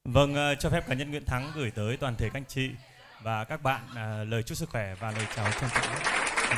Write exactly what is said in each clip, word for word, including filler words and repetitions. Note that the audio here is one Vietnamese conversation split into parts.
Vâng, uh, cho phép cá nhân Nguyễn Thắng gửi tới toàn thể các anh chị và các bạn uh, lời chúc sức khỏe và lời chào trân trọng nhất.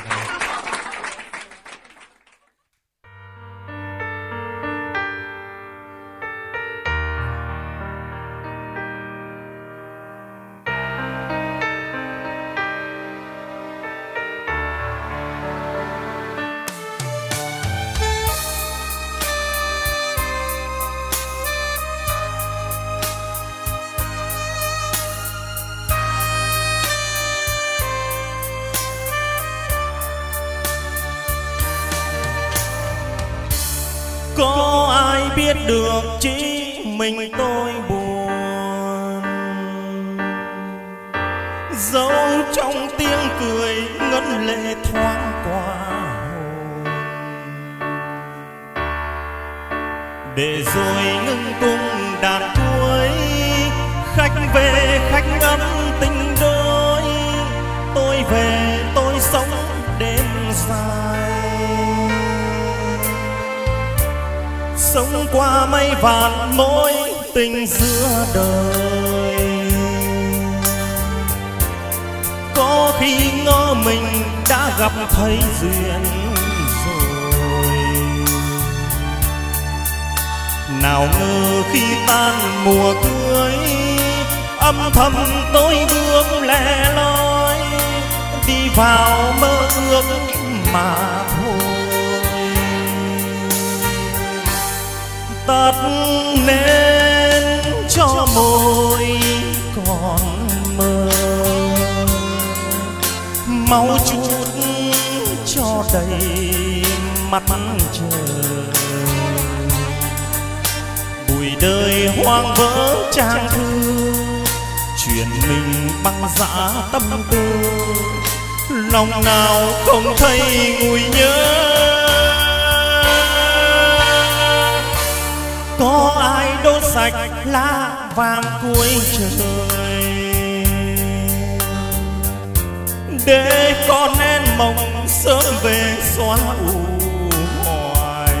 Có ai biết được chỉ mình tôi buồn, dẫu trong tiếng cười ngân lệ thoáng qua hồn, để rồi ngưng cung đàn cuối, khách về khách ấm tình đôi, tôi về tôi sống đêm dài, sống qua mây vạn mối tình giữa đời. Có khi ngỡ mình đã gặp thấy duyên rồi, nào ngờ khi tan mùa cưới, âm thầm tôi bước lẻ loi, đi vào mơ ước mà thôi. Tắt nên cho môi còn mơ, mau chút cho đầy mắt trời. Bụi đời hoang vỡ trang thư, chuyện mình băng dã tâm tư, lòng nào không thấy nguôi nhớ. Có ai đốt sạch lá vàng cuối trời, để con én mộng sớm về xóa u hoài.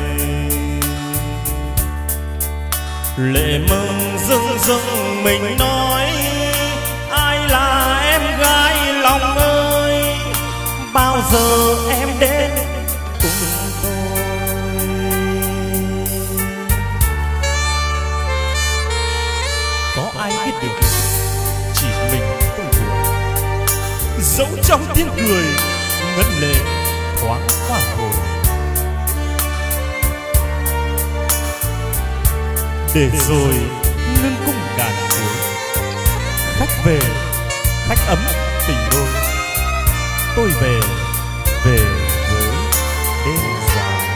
Lệ mừng rưng rưng mình nói, ai là em gái lòng ơi, bao giờ em đến cùng tôi. Có ai biết được chỉ mình tôi buồn, dẫu trong tiếng cười ngân lệ thoáng qua hồn, để rồi ngưng cung đàn cuối, khách về khách ấm tình đôi, tôi về về với đêm dài.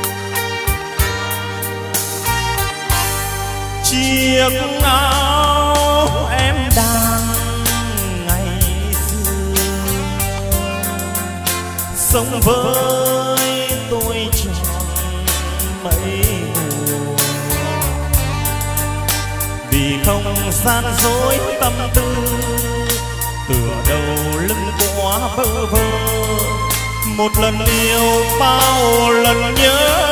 Chiếc áo em đang ngày xưa, sống với tôi tròn mấy mùa, vì không gian dối tâm tư, tựa đầu lưng quá bơ vơ, một lần yêu bao lần nhớ.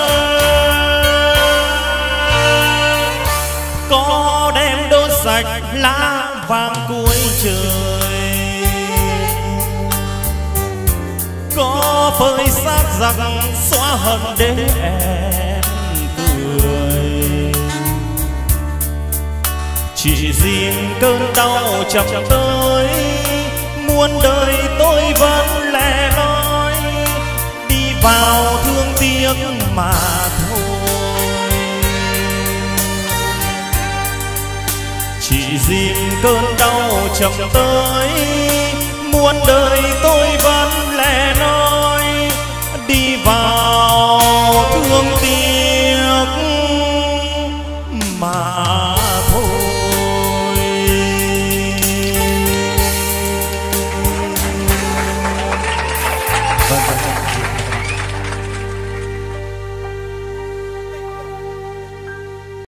Có đem đốt sạch lá vàng cuối trời, có phơi xác rằng xóa hận để em cười. Chỉ riêng cơn đau chậm tới, muôn đời tôi vẫn lẻ loi, đi vào thương tiếc mà thôi. Chỉ riêng cơn đau chậm tới, muôn đời tôi vẫn